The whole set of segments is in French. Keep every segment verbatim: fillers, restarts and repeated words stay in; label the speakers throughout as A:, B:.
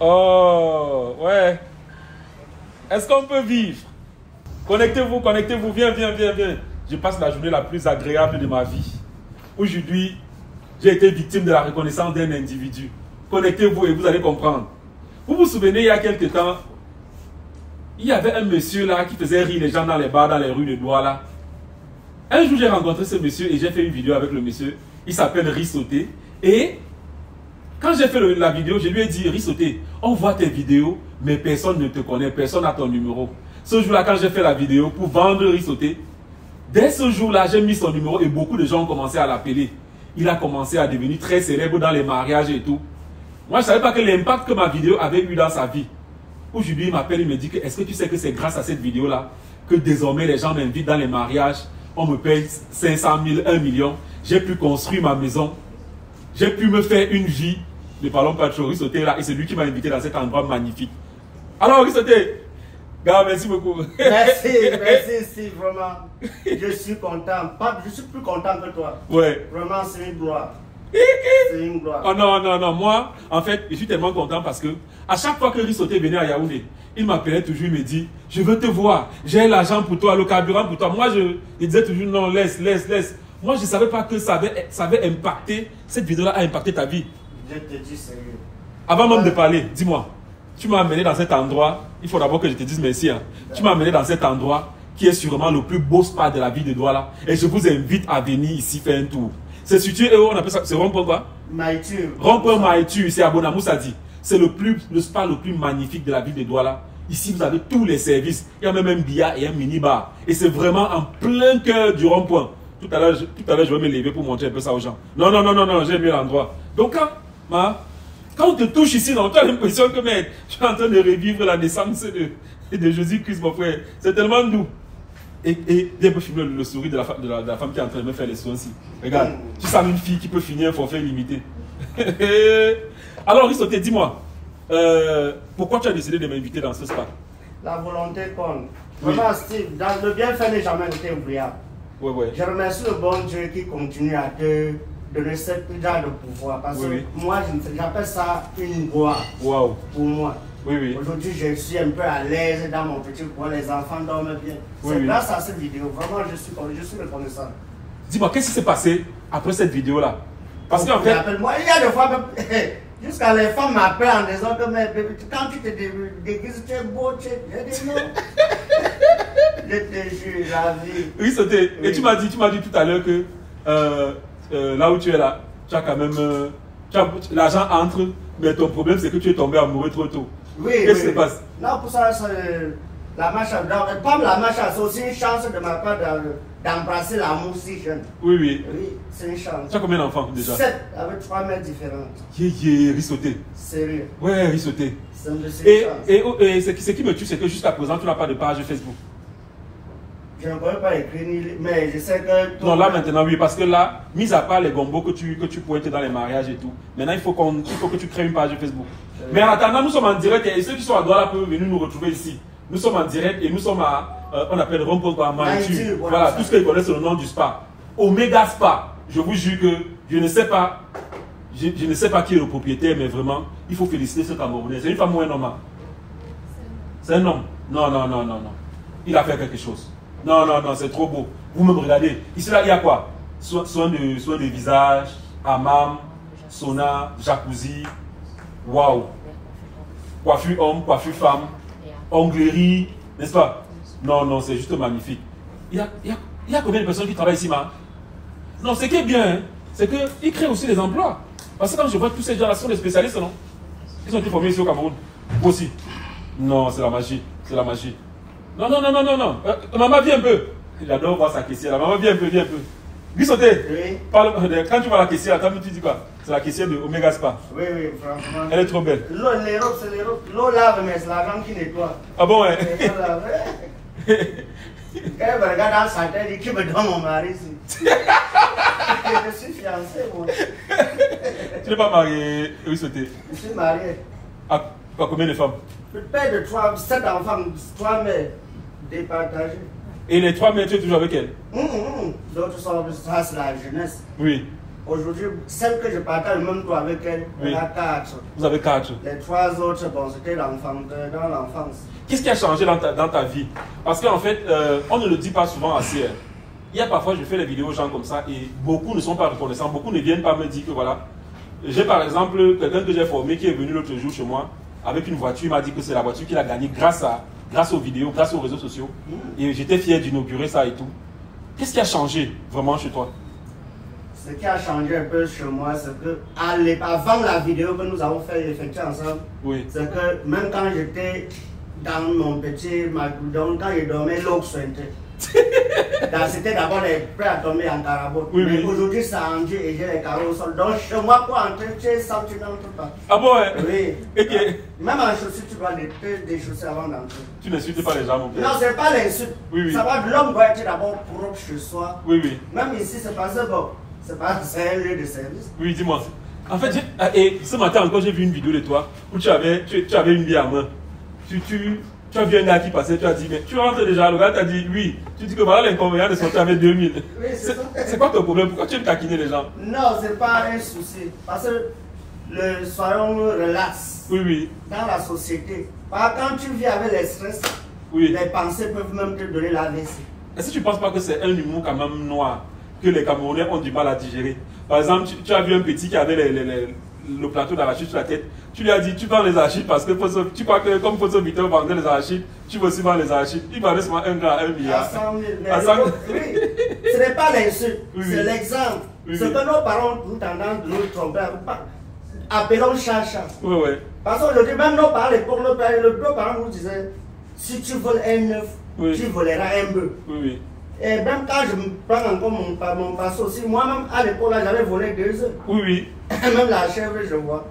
A: Oh, ouais. Est-ce qu'on peut vivre? Connectez-vous, connectez-vous. Viens, viens, viens, viens. Je passe la journée la plus agréable de ma vie. Aujourd'hui, j'ai été victime de la reconnaissance d'un individu. Connectez-vous et vous allez comprendre. Vous vous souvenez, il y a quelques temps, il y avait un monsieur là qui faisait rire les gens dans les bars, dans les rues de Douala. Un jour, j'ai rencontré ce monsieur et j'ai fait une vidéo avec le monsieur. Il s'appelle Rissoté. Et quand j'ai fait le, la vidéo, je lui ai dit, Rissoté, on voit tes vidéos, mais personne ne te connaît, personne n'a ton numéro. Ce jour-là, quand j'ai fait la vidéo pour vendre Rissoté, dès ce jour-là, j'ai mis son numéro et beaucoup de gens ont commencé à l'appeler. Il a commencé à devenir très célèbre dans les mariages et tout. Moi, je ne savais pas que l'impact que ma vidéo avait eu dans sa vie. Aujourd'hui, il m'appelle, il me dit que est-ce que tu sais que c'est grâce à cette vidéo-là que désormais les gens m'invitent dans les mariages, on me paye cinq cent mille, un million, j'ai pu construire ma maison, j'ai pu me faire une vie. Ne parlons pas de choses, Rissoté là, et c'est lui qui m'a invité dans cet endroit magnifique. Alors, Rissoté, gars, merci beaucoup.
B: Merci, merci, si, vraiment. Je suis content. Pas, je suis plus content que toi.
A: Ouais.
B: Vraiment, c'est une gloire. C'est une gloire.
A: Oh non, non, non. Moi, en fait, je suis tellement content parce que à chaque fois que Rissoté venait à Yaoundé, il m'appelait toujours, il me dit, je veux te voir, j'ai l'argent pour toi, le carburant pour toi. Moi, je, je disais toujours, non, laisse, laisse, laisse. Moi, je ne savais pas que ça avait, ça avait impacté, cette vidéo-là a impacté ta vie.
B: Je te dis sérieux.
A: Avant même de parler, dis-moi, tu m'as amené dans cet endroit, il faut d'abord que je te dise merci. Hein. Tu m'as amené dans cet endroit qui est sûrement le plus beau spa de la ville de Douala. Et je vous invite à venir ici faire un tour. C'est situé, on appelle ça, c'est rond-point quoi?
B: Maïtu.
A: Rond-point Maïtu, c'est à Bonamoussa dit. C'est le, plus, le spa le plus magnifique de la ville de Douala. Ici, vous avez tous les services. Il y a même un billard et un mini-bar. Et c'est vraiment en plein cœur du rond-point. Tout à l'heure, tout à l'heure, je vais me lever pour montrer un peu ça aux gens. Non, non, non, non, non, j'ai mieux l'endroit. Donc, quand, ma, quand on te touche ici, tu as l'impression que mec, je suis en train de revivre la naissance de, de Jésus-Christ, mon frère. C'est tellement doux. Et, et viens un peu filmer le, le sourire de la, de, la, de la femme qui est en train de me faire les soins ici. Regarde, tu sens une fille qui peut finir un forfait limité. Alors, Rissoté, dis-moi, euh, pourquoi tu as décidé de m'inviter dans ce spa?
B: La volonté compte. Vraiment, oui. Steve, dans le bienfait n'est jamais été oubliable.
A: Ouais, ouais.
B: Je remercie le bon Dieu qui continue à te donner ce genre de pouvoir. Parce oui, que oui. moi, j'appelle ça une gloire.
A: Wow.
B: Pour moi.
A: Oui, oui.
B: Aujourd'hui, je suis un peu à l'aise dans mon petit coin, les enfants dorment bien. C'est oui, grâce oui. à cette vidéo, vraiment, je suis, je suis reconnaissant.
A: Dis-moi, qu'est-ce qui s'est passé après cette vidéo-là? Parce qu'en fait...
B: Moi, il y a des fois, jusqu'à les femmes m'appellent en disant que mais, quand tu te déguises, tu es beau, tu es... Je dis non. Je te jure, la vie.
A: Oui, c'était... Oui. Et tu m'as dit, tu m'as dit tout à l'heure que euh, euh, là où tu es là, tu as quand même... Euh, l'argent entre, mais ton problème, c'est que tu es tombé amoureux trop tôt.
B: Oui,
A: qu'est-ce
B: oui.
A: qui se passe?
B: Non, pour ça, la marche, comme la marche, c'est aussi une chance de ma part d'embrasser l'amour si jeune.
A: Oui, oui.
B: Oui, c'est une chance.
A: Tu as combien d'enfants déjà?
B: Sept, avec trois mères différentes.
A: Yé, yé, Rissoté.
B: Sérieux?
A: Ouais, Rissoté.
B: C'est une
A: Et,
B: chance.
A: et, et, et ce qui me tue, c'est que jusqu'à présent, tu n'as pas de page Facebook.
B: Je ne pourrais pas écrire, mais je sais que...
A: Non, là maintenant, oui, parce que là, mis à part les gombos que tu, que tu pointes dans les mariages et tout, maintenant, il faut, qu'on, il faut que tu crées une page Facebook. Euh, mais en attendant, nous sommes en direct et ceux qui sont à Douala peuvent venir nous retrouver ici. Nous sommes en direct et nous sommes à, euh, on appelle Rond-Point Maïtu. Voilà, voilà tout ce qu'ils connaissent, c'est le nom du spa. Omega Spa. Je vous jure que je ne sais pas, je, je ne sais pas qui est le propriétaire, mais vraiment, il faut féliciter ce Camerounais. C'est une femme ou un homme? C'est un homme. Non, non, non, non, non. Il a fait quelque chose. Non, non, non, c'est trop beau. Vous-même regardez. Ici, là, il y a quoi? Soin, soin, de, soin de visage, hammam, sauna, jacuzzi. Waouh. Coiffure homme, coiffure femme, onglerie, n'est-ce pas? Non, non, c'est juste magnifique. Il y a, il y a, il y a combien de personnes qui travaillent ici, ma? Non, ce qui est bien, hein, c'est qu'ils créent aussi des emplois. Parce que quand je vois tous ces gens-là, ce sont des spécialistes, non? Ils ont été formés ici au Cameroun. Vous aussi. Non, c'est la magie. C'est la magie. Non, non, non, non, non, non. Euh, maman, viens un peu. J'adore voir sa caissière. Maman, viens un peu, viens un peu. Rissoté, oui. Parle, quand tu vois la caissière, tu dis quoi? C'est la caissière de Omega Spa.
B: Oui, oui, franchement.
A: Elle est trop belle.
B: L'eau, les robes, c'est les robes. L'eau lave, mais c'est la femme qui nettoie.
A: Ah bon, ouais.
B: Quand elle me regarde dans sa tête, elle dit qui me donne mon mari ici. Je suis fiancé, moi.
A: Tu n'es pas marié, Rissoté?
B: Je suis marié.
A: À, à combien de femmes?
B: Le père de trois, sept enfants, trois mères départagées.
A: Et les trois mères, tu es toujours avec elles?
B: Mmh, mmh. D'autres sont, ça c'est la jeunesse.
A: Oui.
B: Aujourd'hui, celle que je partage même toi avec elle,
A: Oui.
B: on a quatre.
A: Vous avez quatre.
B: Les trois autres, bon, c'était l'enfant, dans l'enfance.
A: Qu'est-ce qui a changé dans ta, dans ta vie? Parce qu'en fait, euh, on ne le dit pas souvent assez. Hein. Il y a parfois, je fais les vidéos aux gens comme ça et beaucoup ne sont pas reconnaissants. Beaucoup ne viennent pas me dire que voilà. J'ai par exemple quelqu'un que j'ai formé qui est venu l'autre jour chez moi avec une voiture. Il m'a dit que c'est la voiture qu'il a gagnée grâce, à, grâce aux vidéos, grâce aux réseaux sociaux. Et j'étais fier d'inaugurer ça et tout. Qu'est-ce qui a changé vraiment chez toi?
B: Ce qui a changé un peu chez moi, c'est que à l'é- avant la vidéo que nous avons fait effectuer ensemble,
A: Oui.
B: c'est que même quand j'étais dans mon petit magoudon, quand je dormais, l'eau sointait. C'était d'abord les prêts à tomber en carabote.
A: Oui,
B: Mais
A: oui.
B: aujourd'hui, ça a enduit et j'ai les carreaux au sol. Donc chez moi, pour entrer, tu es senti dans tout pas.
A: Ah bon, ouais.
B: Oui.
A: Ok.
B: Même en chaussures, tu dois te déchausser avant d'entrer.
A: Tu n'insultes pas les gens, mon père.
B: Non, c'est pas l'insulte.
A: Oui, oui.
B: Ça va, l'homme doit être d'abord propre chez soi.
A: Oui, oui.
B: Même ici, c'est pas ça, bon. C'est pas c'est un lieu de service.
A: Oui, dis-moi. En fait, j'ai- ah, et ce matin encore, j'ai vu une vidéo de toi où tu avais, tu, tu avais une bière à main. Tu, tu, tu as vu un gars qui passait, tu as dit, mais tu rentres déjà, le gars t'a dit oui. Tu dis que voilà l'inconvénient de sortir avec deux mille.
B: Oui, c'est
A: C'est
B: ça.
A: c'est quoi ton problème? Pourquoi tu aimes taquiner les gens?
B: Non, c'est pas un souci. Parce que le soyons relax
A: Oui, oui.
B: dans la société. Par quand tu vis avec les stress,
A: Oui.
B: les pensées peuvent même te donner la vessie.
A: Est-ce que tu ne penses pas que c'est un humour quand même noir que les Camerounais ont du mal à digérer? Par exemple, tu, tu as vu un petit qui avait les, les, les, le plateau d'arachide sur la tête. Tu lui as dit, tu vends les arachides parce que Fosso- tu crois que comme Fosso Victor vendait les arachides, tu veux aussi vendre les arachides. Il vendait seulement un gramme à un
B: À
A: milliard.
B: cent mille. Mais
A: À
B: le-
A: cent-
B: oui, ce n'est pas l'insulte,
A: Oui,
B: c'est
A: oui.
B: l'exemple.
A: Oui,
B: Ce
A: oui.
B: que nos parents ont tendance de nous tromper. Appelons chat chat.
A: Oui, oui.
B: Parce qu'aujourd'hui, même nos parents, pour nos parents, nos parents nous disaient, si tu voles un œuf,
A: Oui.
B: tu voleras un bœuf.
A: Oui, oui.
B: Et même quand je me prends encore mon, pa- mon passe aussi, moi-même à l'époque, là, j'avais volé deux œufs.
A: Oui, oui.
B: Même la chèvre, je vois.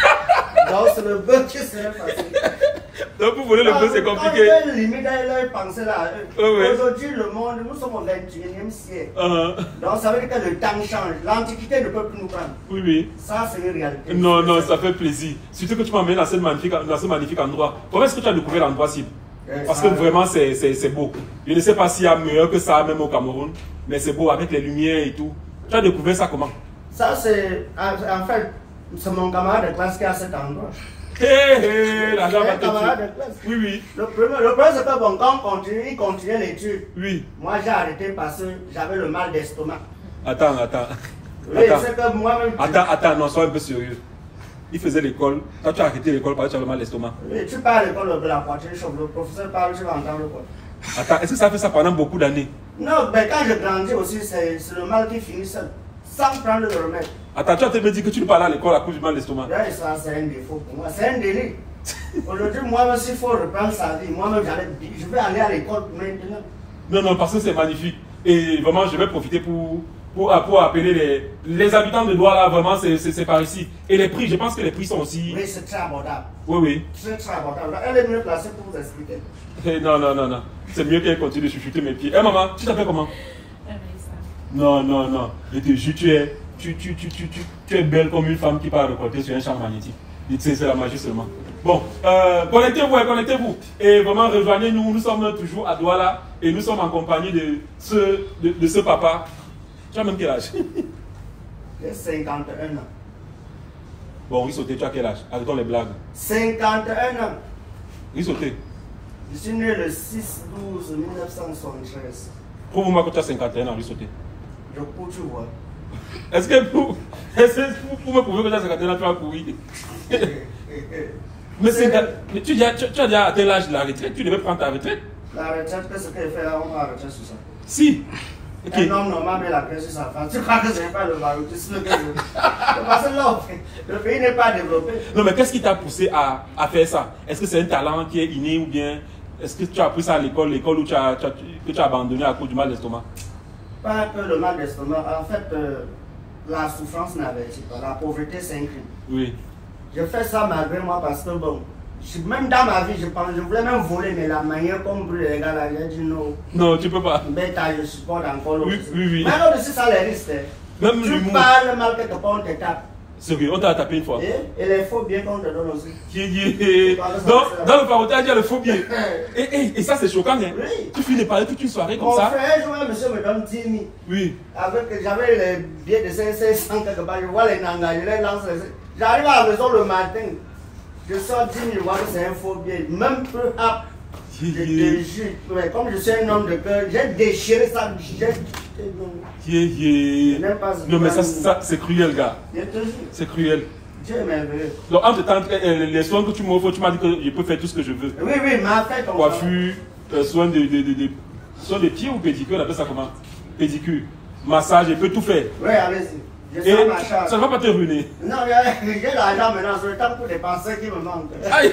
B: Donc c'est le bœuf qui serait facile.
A: Donc pour voler le bœuf, c'est compliqué.
B: Quand ils limite à leur pensée là.
A: Oui, oui.
B: Aujourd'hui, le monde, nous sommes au vingt et unième siècle.
A: Uh-huh.
B: Donc ça veut dire que le temps change. L'Antiquité ne peut plus nous prendre.
A: Oui, oui.
B: Ça, c'est une réalité.
A: Non, non, ça fait plaisir. Surtout que tu m'emmènes dans ce magnifique, dans ce magnifique endroit. Comment est-ce que tu as découvert l'endroit cible?
B: Euh,
A: Parce
B: ça-
A: que vraiment, c'est c'est- c'est beau. Je ne sais pas s'il y a mieux que ça, même au Cameroun, mais c'est beau avec les lumières et tout. Tu as découvert ça comment?
B: Ça, c'est. En en fait, c'est mon camarade de classe qui est à cet endroit.
A: Hé, hé, la jambe
B: C'est
A: va
B: un
A: te
B: camarade
A: tuer.
B: de classe.
A: Oui, oui,
B: Le problème, le problème c'est que bon, quand on continue, il continuait l'étude.
A: oui.
B: Moi, j'ai arrêté parce que j'avais le mal d'estomac.
A: Attends, attends.
B: Oui,
A: Attends.
B: c'est que moi-même.
A: Attends, attends, non, sois un peu sérieux. Il faisait l'école. Quand tu as arrêté l'école, parce que tu avais mal l'estomac.
B: Oui, tu parles à l'école de la poitrine chaude, le professeur parle, tu vas entendre quoi.
A: Attends, est-ce que ça a fait ça pendant beaucoup d'années?
B: Non, mais quand je grandis aussi, c'est c'est le mal qui finit seul, sans prendre le remède.
A: Attends, tu as te me dit que tu ne parles à l'école à cause du mal d'estomac.
B: Là, ça, c'est un défaut pour moi, c'est un délit. Aujourd'hui, moi-même, s'il faut reprendre sa vie, moi-même, j'allais- je vais aller à l'école maintenant.
A: Non, non, parce que c'est magnifique. Et vraiment, je vais profiter pour, pour, pour appeler les, les habitants de Douala. Vraiment, c'est c'est- c'est par ici. Et les prix, je pense que les prix sont aussi.
B: Oui, c'est très abordable.
A: Oui, oui.
B: Très, très abordable. Elle est mieux placée pour vous expliquer.
A: Eh, non, non, non, non. C'est mieux qu'elle continue de chuchoter mes pieds. Eh, maman, tu t'appelles comment? Non, non, non. Je te jure, tu es, tu, tu, tu, tu, tu, tu es belle comme une femme qui part reporter sur un champ magnétique. C'est c'est la magie seulement. Bon, euh, connectez-vous, hein, connectez-vous. Et vraiment, rejoignez-nous. Nous sommes toujours à Douala et nous sommes en compagnie de ce, de, de ce papa. Tu as même quel âge?
B: J'ai cinquante et un ans.
A: Bon, Rissoté, tu as quel âge? Arrêtons les blagues.
B: cinquante et un ans.
A: Rissoté,
B: Je suis né le six douze mille neuf cent soixante-treize.
A: prouve-moi que tu as cinquante et un ans, Rissoté.
B: Je cours, tu vois.
A: Est-ce que pour, est-ce que pour, pour me prouver que tu as cinquante et un ans, tu as couru? Mais, cinquante mais tu, dis- tu, tu as déjà atteint l'âge de la retraite, tu devais prendre ta retraite?
B: La retraite, qu'est-ce qu'elle fait là? On va arrêter sur ça.
A: Si. Ok.
B: Un homme normal met la pression sur sa femme. Tu crois que ce n'est pas le marotisme que je veux? C'est parce que là, le pays n'est pas développé.
A: Non, mais qu'est-ce qui t'a poussé à, à faire ça? Est-ce que c'est un talent qui est inné ou bien est-ce que tu as appris ça à l'école, l'école où tu as, tu as- que tu as abandonné à cause du mal d'estomac?
B: Pas que le mal d'estomac. En fait, euh, la souffrance n'avertit pas. La pauvreté, c'est un crime.
A: Oui.
B: Je fais ça malgré moi parce que, bon, je- même dans ma vie, je pense, je voulais même voler, mais la manière comme brûle les gars là, j'ai dit non.
A: Non, tu peux pas.
B: Mais t'as, je supporte encore l'autre.
A: Oui, oui, oui.
B: Mais l'autre, c'est ça les risques. hein.
A: Même
B: Tu
A: l'humour.
B: parles mal quelque part, on te tape.
A: Sérieux, on t'a tapé une fois.
B: Et, et les faux biens qu'on te donne aussi.
A: Yeah, yeah. Dans, dans le parotage, il y a le faux bien. Et, et, et ça, c'est choquant. Hein?
B: Oui.
A: Tu finis de parler toute une soirée comme
B: Mon
A: ça.
B: Mon frère, un jour, un monsieur me donne dix mille.
A: Oui.
B: Avec, j'avais les billets de cinq cents quelque part. Je vois les nangas, je les lance. J'arrive à la maison le matin. Je sors dix mille, je vois que c'est un faux billet. Même peu à. Yeah, yeah. Je te jure. Mais comme je suis un homme de cœur, j'ai déchiré ça. J'ai.
A: Yeah, yeah. Non, mais ça, ça c'est cruel, gars. C'est cruel.
B: Dieu est merveilleux.
A: Donc, entre temps, les soins que tu m'offres, tu m'as dit que je peux faire tout ce que je veux.
B: Oui, oui, m'a fait ton
A: coiffure, euh, soins de, de, de, de, soins de pieds ou pédicure, on appelle ça comment? Pédicure. Massage, je peux tout faire.
B: Oui, allez-y. Je
A: Et
B: ma charge.
A: Ça ne va pas te ruiner.
B: Non, j'ai l'argent maintenant, c'est le temps pour dépenser qui me manque.
A: Aïe.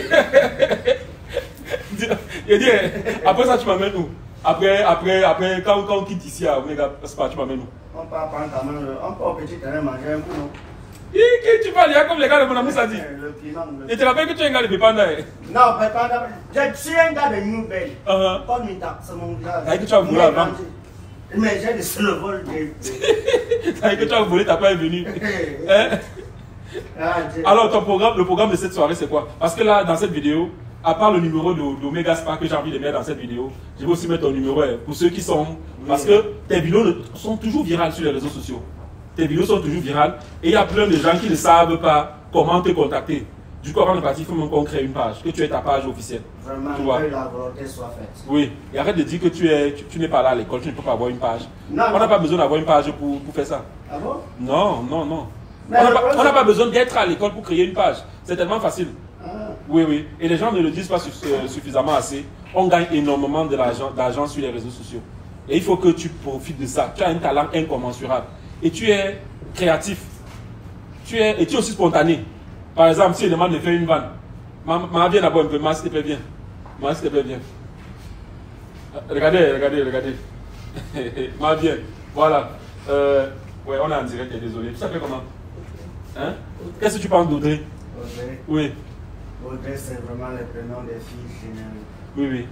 A: Je dis, après ça, tu m'amènes où? Après, après, après, quand, quand on quitte ici à Omega, c'est pas, tu m'amènes où?
B: On part prendre ta main, on part au petit terrain manger un coup, non?
A: Tu parles, il y a comme les gars de mon amour, ça dit. Et tu te rappelles que tu es un gars de Pépanda?
B: Non, Pépanda, je suis un gars de New Bay. Comme Mita, c'est mon gars.
A: T'as dit que tu as volé avant?
B: Mais j'ai laissé le vol.
A: T'as dit que tu as volé, t'as pas est venu. Alors, ton programme, le programme de cette soirée, c'est quoi? Parce que là, dans cette vidéo, à part le numéro d'Omega Spark que j'ai envie de mettre dans cette vidéo, je vais aussi mettre ton numéro pour ceux qui sont... Parce que tes vidéos sont toujours virales sur les réseaux sociaux. Tes vidéos sont toujours virales et il y a plein de gens qui ne savent pas comment te contacter. Du coup, avant de partir, il faut même qu'on crée une page, que tu aies ta page officielle.
B: Vraiment,
A: tu vois?
B: que la volonté soit faite.
A: Oui, et arrête de dire que tu es, tu, tu n'es pas là à l'école, tu ne peux pas avoir une page.
B: Non,
A: on n'a pas besoin d'avoir une page pour, pour faire ça.
B: Ah bon?
A: Non, non, non.
B: Mais
A: on n'a pas, pas besoin d'être à l'école pour créer une page. C'est tellement facile.
B: Ah.
A: Oui, oui. Et les gens ne le disent pas suffisamment assez. On gagne énormément de l'argent sur les réseaux sociaux. Et il faut que tu profites de ça. Tu as un talent incommensurable. Et tu es créatif. Tu es, et tu es aussi spontané. Par exemple, si je demande de faire une vanne, maman, viens d'abord un peu, maman, s'il te plaît, viens. Maman, s'il te plaît, viens. Regardez, regardez, regardez. Maman, viens. Voilà. Euh, ouais, on est en direct, désolé. Tu s'appelles comment? Hein? Qu'est-ce que tu penses d'Audrey?
B: Audrey.
A: Oui.
B: Audrey, c'est vraiment le prénom des filles généreuses.
A: Oui, oui.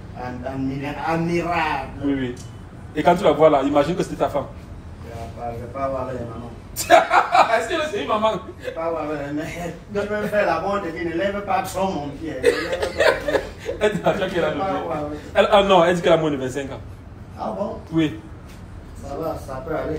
B: Admirable.
A: Oui, oui. Et quand tu la vois là, imagine que c'était ta femme.
B: Je ne vais pas voir les mamans.
A: Est-ce que c'est une maman?
B: Je ne vais pas voir les mamans. Je vais faire la bonne et ne lève pas trop mon pied.
A: Elle dit qu'elle a le elle, ah non, elle dit qu'elle a moins de vingt-cinq ans.
B: Ah bon?
A: Oui.
B: Ça va, ça peut aller.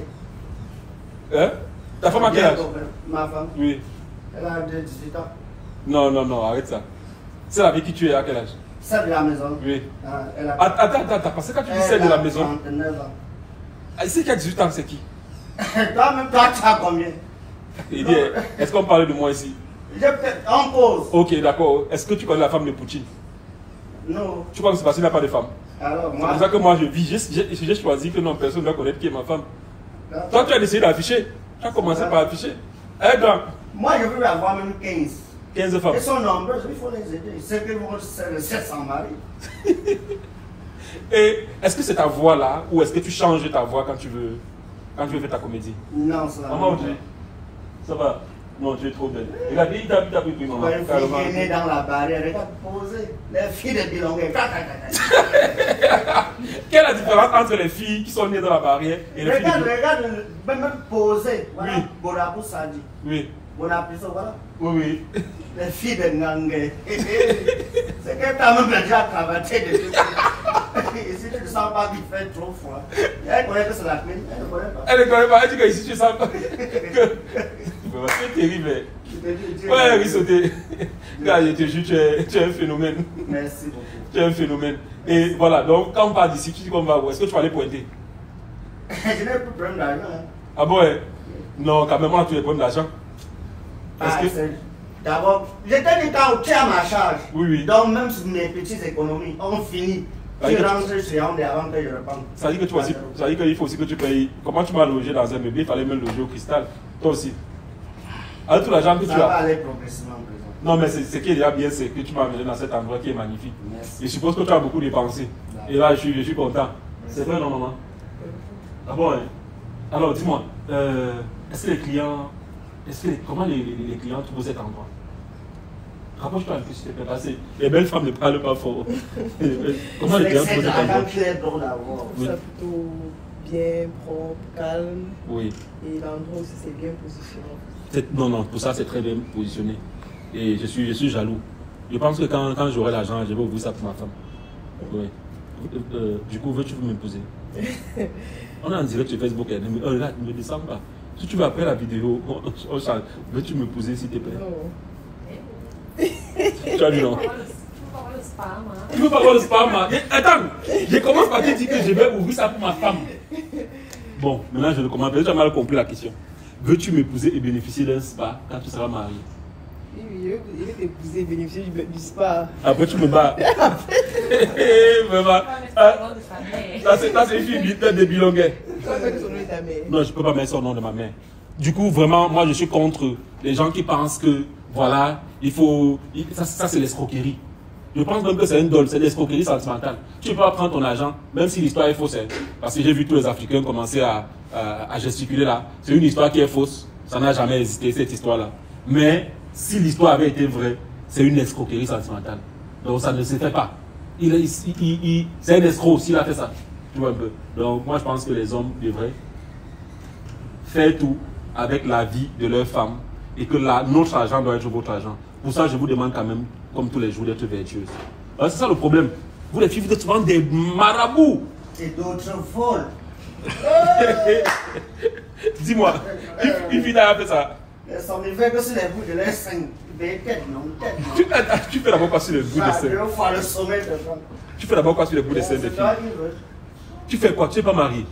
A: Hein? Ta femme a quel âge?
B: Ma femme?
A: Oui.
B: Elle a dix-huit ans.
A: Non, non, non, arrête ça. Celle avec qui tu es à quel âge?
B: Celle de la maison.
A: Oui.
B: Ah, elle a...
A: Attends, attends, attends, parce que quand tu dis celle de la maison.
B: trente-neuf ans.
A: Celle qui a dix-huit ans, c'est qui?
B: Toi-même, toi, tu as combien?
A: Il dit, est-ce qu'on parle de moi ici?
B: On pose.
A: Ok, d'accord. Est-ce que tu connais la femme de Poutine?
B: Non.
A: Tu crois que c'est parce qu'il n'a pas de femme?
B: Alors, moi.
A: C'est pour ça que moi je vis. J'ai choisi que non, personne ne doit connaître qui est ma femme. Toi, tu as essayé d'afficher. Tu as commencé par afficher. Eh grand.
B: Moi, je veux avoir même quinze.
A: quinze femmes.
B: Elles sont nombreuses, il faut les aider. C'est que vont se sans mari.
A: Et est-ce que c'est ta voix là, ou est-ce que tu changes ta voix quand tu veux, quand tu veux faire ta comédie?
B: Non, ça va.
A: Maman, Audrey, ça va? Non, tu es trop belle. Regarde, il t'a pris pris maman.
B: Une fille qui est née dans la barrière, regarde, posée. Les filles de Bilongué.
A: Quelle est la différence entre les filles qui sont nées dans la barrière et les filles
B: regarde,
A: de...
B: Regarde, même posée. Voilà,
A: oui.
B: Borabou Sadi.
A: Oui.
B: Bonapiso, voilà.
A: Oui, oui.
B: Les filles de Ngangé. C'est que tu as même déjà travaillé depuis. Ici, tu ne sens pas qu'il fait trop froid. Elle connaît que c'est la clé. Elle ne connaît pas.
A: Elle ne connaît pas. Elle dit que ici, tu sens pas. C'est terrible. Ouais, Rissoté. Je te jure, tu es, tu es un phénomène.
B: Merci beaucoup.
A: Tu es un phénomène. Et voilà, donc quand on part d'ici, tu dis qu'on va où? Est-ce que tu vas aller pointer?
B: Je n'ai plus de problème d'argent.
A: Ah bon, ouais? Non, quand même, on a tous les problèmes d'argent.
B: Ah, que... D'abord, j'étais du temps où tu as ma charge.
A: Oui, oui.
B: Donc, même sur mes petites économies, on finit. Tu rentres chez Yaoundé avant que je reprenne.
A: Ça veut dire que tu aussi, ça veut dire qu'il faut aussi que tu payes. Comment tu m'as logé dans un meublé, il fallait même loger au cristal. Toi aussi. Avec tout l'argent que
B: ça
A: tu as.
B: Ça va aller progressivement.
A: Non, mais ce qui est déjà bien, c'est que tu m'as amené dans cet endroit qui est magnifique.
B: Merci.
A: Je suppose que tu as beaucoup dépensé. Là. Et là, je suis, je suis content. C'est vrai, non, maman? Ah bon, hein? Alors, dis-moi, euh, est-ce que les clients. Est-ce que les, comment les, les, les clients trouvent cet endroit? Rapproche-toi un peu, s'il te plaît, parce que les belles femmes ne parlent pas fort. Comment les clients trouvent cet endroit?
C: Oui. C'est plutôt bien, propre, calme.
A: Oui.
C: Et l'endroit aussi, c'est bien positionné.
A: Non, non, pour ça, c'est très bien positionné. Et je suis, je suis jaloux. Je pense que quand, quand j'aurai l'argent, je vais ouvrir ça pour ma femme. Oui. Euh, du coup, veux-tu m'imposer? On est en direct sur Facebook. Elle me, oh, regarde, ne me descends pas. Si tu veux après la vidéo, on, on change. Veux-tu me poser, s'il te plaît? Non. Tu as dit non? Tu veux pas voir le spam? Hein? Attends, je commence par te dire que je vais ouvrir ça pour ma femme. Bon, maintenant je le commence. Tu as mal compris la question. Veux-tu m'épouser et bénéficier d'un spa quand tu seras marié?
C: Oui, oui, je vais t'épouser et bénéficier du, du spa.
A: Après tu me bats. Ça c'est une fille de bilonguet.
C: Tu vas mettre son nom de ta mère.
A: Non, je ne peux pas mettre son nom de ma mère. Du coup, vraiment, moi je suis contre les gens qui pensent que, voilà, il faut... Ça, ça c'est l'escroquerie. Je pense même que c'est une dole, c'est l'escroquerie sentimentale. Tu peux pas prendre ton argent, même si l'histoire est fausse. Hein, parce que j'ai vu tous les Africains commencer à, à, à gesticuler là. C'est une histoire qui est fausse. Ça n'a jamais existé, cette histoire-là. Mais si l'histoire avait été vraie, c'est une escroquerie sentimentale. Donc ça ne se fait pas. Il, il, il, il, c'est un escroc s'il a fait ça. Tu vois un peu. Donc moi je pense que les hommes devraient faire tout avec la vie de leur femme et que la, notre argent doit être votre argent. Pour ça, je vous demande quand même, comme tous les jours, d'être vertueuse. C'est ça le problème. Vous les filles, vous êtes souvent des marabouts.
B: Et d'autres folles.
A: Dis-moi, une fille a fait ça.
B: Ça me fait que c'est les bouts de l'air cinq. Tête, non, tête, non.
A: Tu, tu fais d'abord quoi sur les bouts de scène?
B: Je fois le sommet de femme.
A: Tu fais d'abord quoi sur les bouts de scène des filles? Tu fais quoi? Tu n'es pas marié?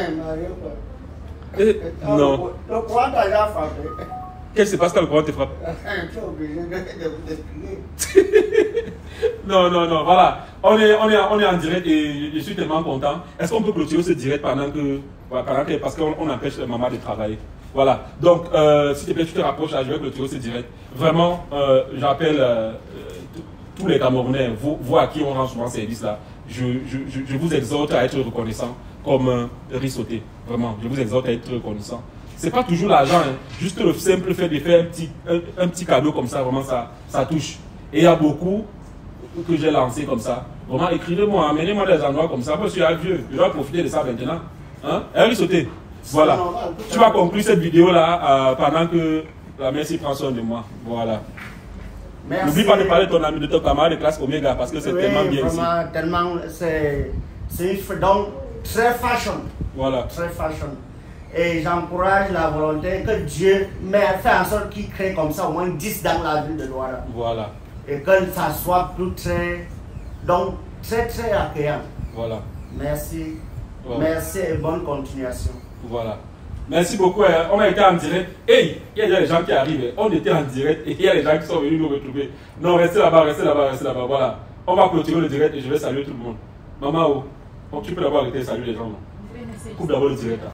A: Eh, non.
B: Le courant t'a déjà frappé.
A: Qu'est-ce qui se passe quand le courant te frappe?
B: Tu es obligé de vous expliquer.
A: Non, non, non, voilà. On est, on est, on est en direct et je suis tellement content. Est-ce qu'on peut clôturer ce direct pendant que... Voilà, pendant que parce qu'on on empêche la maman de travailler. Voilà. Donc, euh, s'il te plaît, tu te rapproches, là, je vais clôturer ce direct. Vraiment, euh, j'appelle euh, tous les Camerounais, vous, vous à qui on rend souvent service là, je, je, je, je vous exhorte à être reconnaissant comme euh, risotté. Vraiment, je vous exhorte à être reconnaissant. C'est pas toujours l'argent, hein. Juste le simple fait de faire un petit, un, un petit cadeau comme ça, vraiment, ça, ça touche. Et il y a beaucoup que j'ai lancé comme ça. Vraiment, écrivez-moi, amenez-moi des endroits comme ça, parce que je suis vieux, je dois profiter de ça maintenant. Hein? Un risotté. Voilà. Tu vas conclure cette vidéo-là euh, pendant que la mère s'y prend soin de moi. Voilà. N'oublie pas de parler de ton ami, de ton camarade de classe Omega, parce que c'est oui, tellement bien
B: vraiment, ici. Tellement, c'est une donc très fashion.
A: Voilà.
B: Très fashion. Et j'encourage la volonté que Dieu fait en sorte qu'il crée comme ça au moins dix dans la ville de Douala.
A: Voilà.
B: Et que ça soit tout très, donc très très accueillant.
A: Voilà.
B: Merci. Voilà. Merci et bonne continuation.
A: Voilà. Merci beaucoup. On a été en direct. Hey, il y a déjà des gens qui arrivent. On était en direct et il y a des gens qui sont venus nous retrouver. Non, restez là-bas, restez là-bas, restez là-bas. Voilà. On va clôturer le direct et je vais saluer tout le monde. Maman, oh, tu peux d'abord arrêter de saluer les gens. Coupe d'abord le direct.